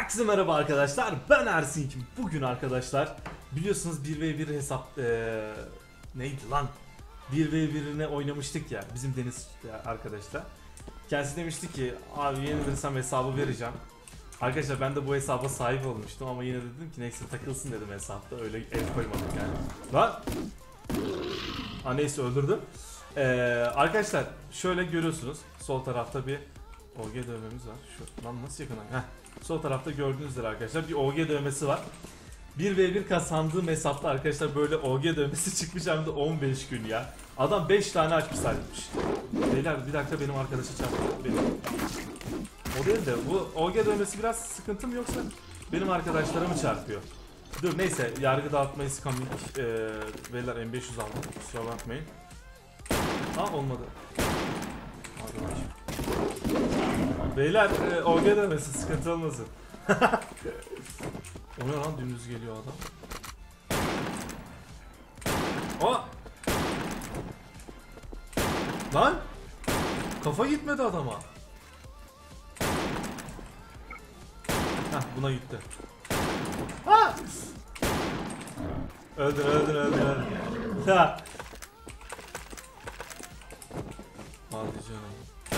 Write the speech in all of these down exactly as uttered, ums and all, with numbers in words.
Herkese merhaba arkadaşlar, ben Ersin. Bugün arkadaşlar biliyorsunuz bir ve bir hesap ee, neydi lan? bir ve birine oynamıştık ya bizim Deniz arkadaşlar. Kendisi demişti ki abi yenilirsem hesabı vereceğim. Arkadaşlar ben de bu hesaba sahip olmuştum ama yine dedim ki neyse takılsın dedim hesapta, öyle el koymadık yani. Lan! Ha neyse öldürdüm. Ee, arkadaşlar şöyle görüyorsunuz sol tarafta bir O G dövmemiz var. Şu lan nasıl yakın? Heh. Sol tarafta gördüğünüz üzere arkadaşlar bir O G dövmesi var. bir ve bir kazandığım hesapta arkadaşlar böyle O G dövmesi çıkmış, hem de on beş gün ya. Adam beş tane açmış saymış. Beyler bir dakika, benim arkadaşı çarptı. Benim. O değil de bu O G dövmesi biraz sıkıntım, yoksa benim arkadaşlarımı çarpıyor. Dur neyse, yargı dağıtmayı skamlik ee, beyler M beş yüz aldım, kusura bakmayın. Ha olmadı. Hadi bakayım. Beyler e, O G dövmesi sıkıntı olmasın. O ne lan, dümdüz geliyor adam. O lan kafa gitmedi adama. Heh, buna gitti. Ha! Öldür öldür öldür öldür. Ha. Hadi canım.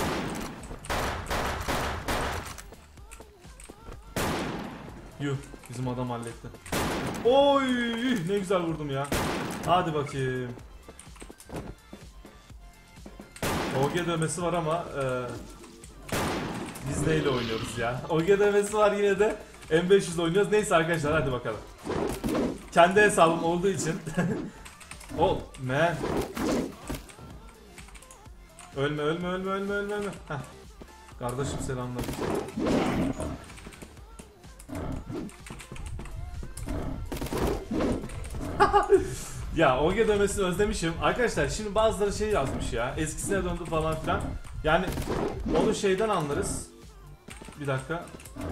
Yuh, bizim adam halletti. Oy, ne güzel vurdum ya. Hadi bakayım. O G dövmesi var ama e, biz neyle oynuyoruz ya? O G dövmesi var yine de M beş yüz oynuyoruz. Neyse arkadaşlar hadi bakalım. Kendi hesabım olduğu için. Ol me. Ölme ölme ölme ölme ölme ölme. Heh. Kardeşim selamlar. Ya O G dövmesini özlemişim. Arkadaşlar şimdi bazıları şey yazmış ya, eskisine döndü falan filan. Yani onu şeyden anlarız. Bir dakika.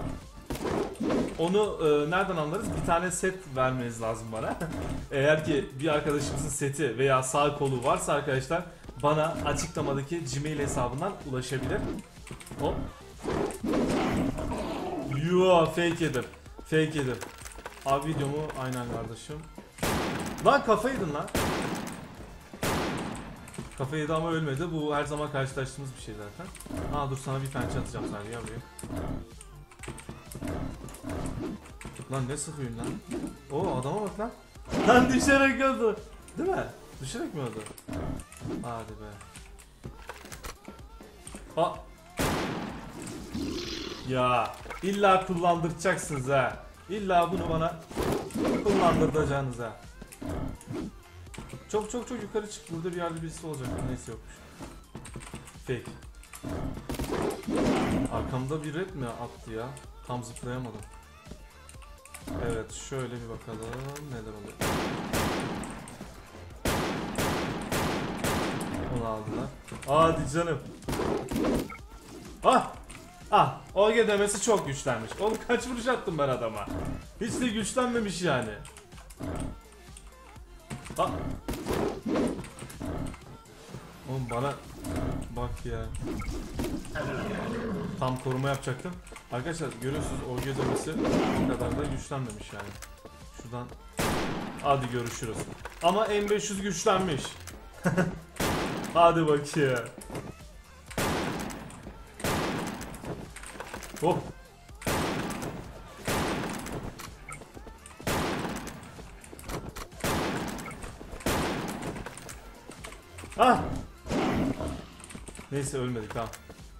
Onu e, nereden anlarız? Bir tane set vermeniz lazım bana. Eğer ki bir arkadaşımızın seti veya sağ kolu varsa arkadaşlar, bana açıklamadaki Gmail hesabından ulaşabilir. Hop. Yuh, fake yedim. Fake yedim. Abi videomu aynen kardeşim. Lan kafayı yedin lan. Kafayı yedi ama ölmedi. Bu her zaman karşılaştığımız bir şey zaten. Aa dur, sana bir pençe atacağım sadece ya buraya. Lan ne sıkıyorsun lan? Oo adama bak lan. Lan düşerek öldü. Değil mi? Düşerek mi öldü? Hadi be. Aa. Ya illa kullandıracaksınız ha. İlla bunu bana kullandıracaksınız ha. Çok çok çok yukarı çık. Burada bir yerde birisi olacak. Neyse yokmuş. Fake. Arkamda bir red mi attı ya? Tam zıplayamadım. Evet şöyle bir bakalım neler oluyor. Onu aldılar. Hadi canım. Ah! Ah! O G dövmesi çok güçlenmiş. Oğlum kaç vuruş attım ben adama. Hiç de güçlenmemiş yani. Ah! Oğlum bana bak ya. Tam koruma yapacaktım. Arkadaşlar görüyorsunuz O G dövmesi o kadar da güçlenmemiş yani. Şuradan hadi görüşürüz. Ama M beş yüz güçlenmiş. Hadi bakayım. Oh. Ah. Neyse ölmedik ha.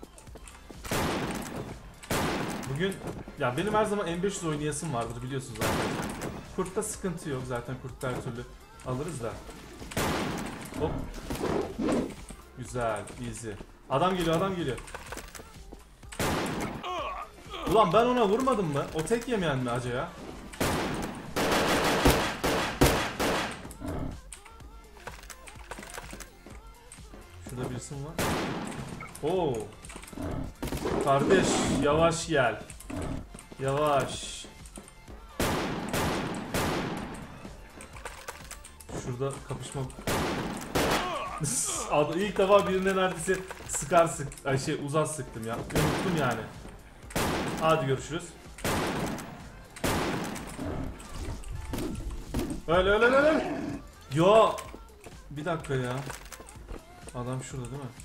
Bugün ya benim her zaman M beş yüz oynayasım vardır biliyorsunuz arkadaşlar. Kurtta sıkıntı yok zaten, kurtta her türlü alırız da. Hop. Güzel, easy. Adam geliyor, adam geliyor. Ulan ben ona vurmadım mı? O tek yemeyen mi acaba ya? Şurada birisi mi var? Oo. Kardeş yavaş gel. Yavaş. Şurada kapışma. İlk defa birine neredeyse sıkar sık, ay şey uzat sıktım ya. Unuttum yani. Hadi görüşürüz. Öl öl öl öl. Yo. Bir dakika ya. Adam şurada değil mi?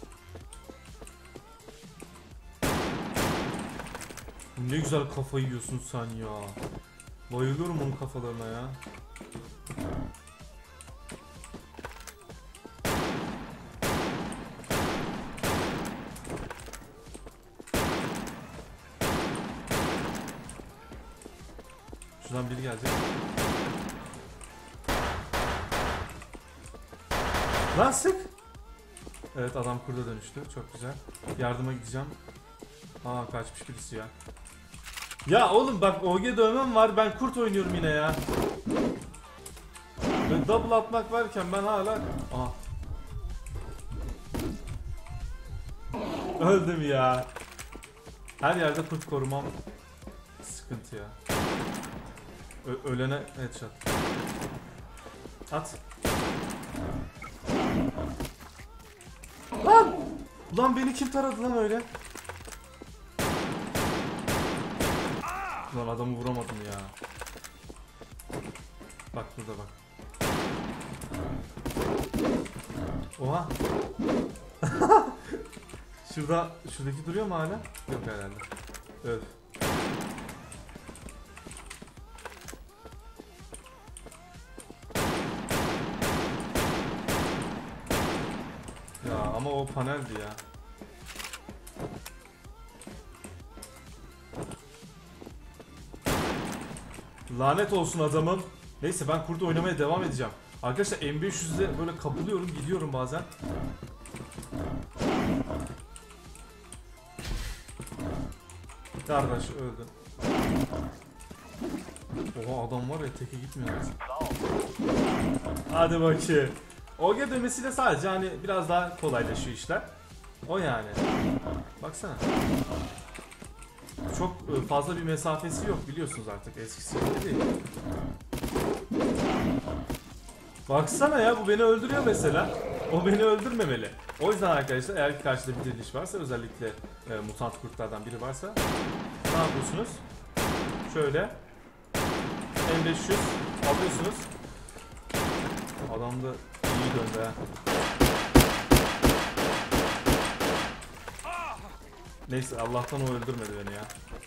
Ne güzel kafayı yiyorsun sen ya. Bayılıyorum onun kafalarına ya. Şuradan biri gelecek. Lan sık. Evet, adam kurda dönüştü. Çok güzel. Yardıma gideceğim. Aa, kaçmış birisi ya. Ya oğlum bak, O G dövmem var, ben kurt oynuyorum yine ya. Ve double atmak varken ben hala... Aha. Öldüm ya. Her yerde kurt korumam sıkıntı ya. Ö ölene headshot. At. Lan! Lan beni kim taradı lan öyle? Lan adamı vuramadım ya. Bak burada bak. Oha. Şurada, şuradaki duruyor mu hala? Yok herhalde. Evet. Ya ama o paneldi ya. Lanet olsun adamım. Neyse, ben kurdu oynamaya devam edeceğim. Arkadaşlar M beş yüz'de böyle kapılıyorum, gidiyorum bazen. Kardeş öldü. Oha, adam var ya, teke gitmiyor. Hadi bakayım. O G dövmesiyle sadece hani biraz daha kolaylaşıyor işler. O yani. Baksana. Çok fazla bir mesafesi yok, biliyorsunuz artık, eskisi gibi değil. Baksana ya, bu beni öldürüyor mesela. O beni öldürmemeli. O yüzden arkadaşlar, eğer karşıda bir diriliş varsa, özellikle e, mutant kurtlardan biri varsa, ne yapıyorsunuz? Şöyle M beş yüz alıyorsunuz. Adam da iyi döndü ha. Neyse, Allah'tan o öldürmedi beni ya.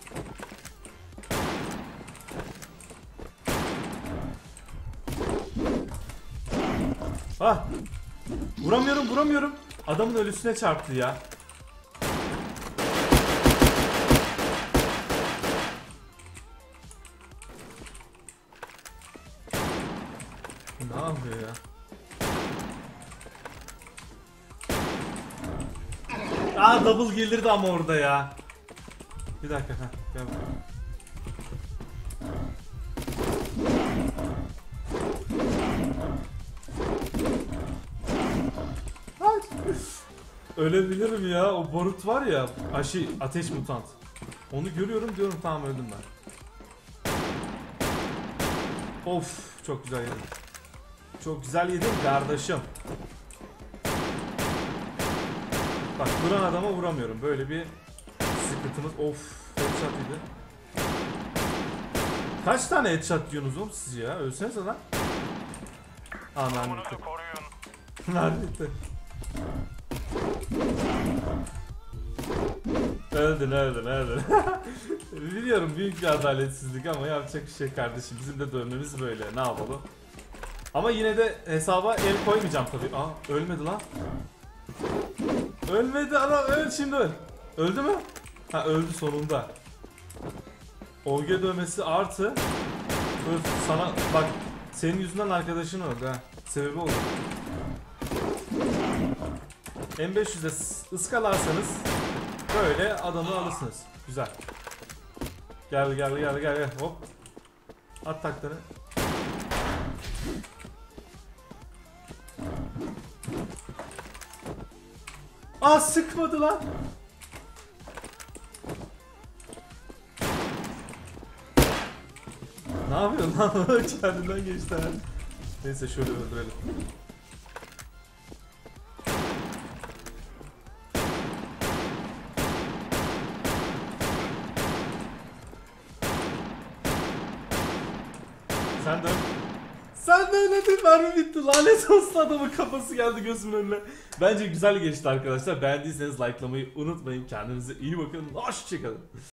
Ah! Vuramıyorum, vuramıyorum. Adamın ölüsüne çarptı ya. Ne yapıyor ya? Aa, double gelirdi ama orada ya. Bir dakika, ha, gel. Ölebilirim ya, o barut var ya, aşı ateş mutant. Onu görüyorum, diyorum tamam, öldüm ben. Of, çok güzel yedim. Çok güzel yedim kardeşim. Bak, vuran adama vuramıyorum. Böyle bir sıkıntımız. Of, headshot yedi. Kaç tane headshot diyorsunuz oğlum siz ya? Ölsenize lan. Aa, mermi bitti. Mermi bitti. Öldün öldün öldün. Biliyorum, büyük bir adaletsizlik ama yapacak bir şey kardeşim. Bizim de dönmemiz böyle. Ne yapalım? Ama yine de hesaba el koymayacağım tabii. Aa, ölmedi lan. Ölmedi adam, öl şimdi öl. Öldü mü? Ha, öldü sonunda. O G dövmesi artı. Öl, sana bak, senin yüzünden arkadaşın öldü ha. Sebebi oldu. M beş yüz'de ıskalarsanız böyle adamı alırsınız. Güzel. Gel gel gel gel gel. Hop. At takları. Aa, sıkmadı lan. Ne yapıyorsun lan? Kendinden geçti ha. Neyse, şöyle öldürelim. Sen dön. Sen de öyle değil, mermi bitti. Lanet olsun, adamın kafası geldi gözümün önüne. Bence güzel geçti arkadaşlar. Beğendiyseniz likelamayı unutmayın. Kendinize iyi bakın. Hoşçakalın.